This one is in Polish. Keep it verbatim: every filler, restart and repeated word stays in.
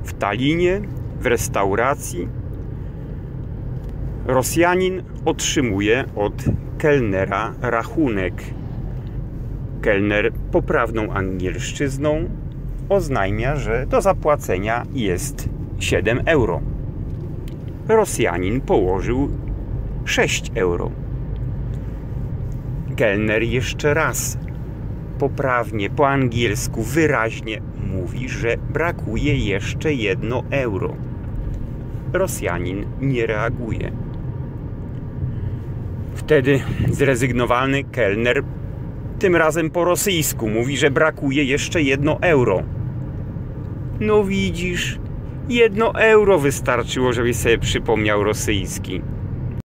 W Tallinie, w restauracji, Rosjanin otrzymuje od kelnera rachunek. Kelner poprawną angielszczyzną oznajmia, że do zapłacenia jest siedem euro. Rosjanin położył sześć euro. Kelner jeszcze raz poprawnie, po angielsku, wyraźnie mówi, że brakuje jeszcze jedno euro. Rosjanin nie reaguje. Wtedy zrezygnowany kelner tym razem po rosyjsku mówi, że brakuje jeszcze jedno euro. No widzisz, jedno euro wystarczyło, żebyś sobie przypomniał rosyjski.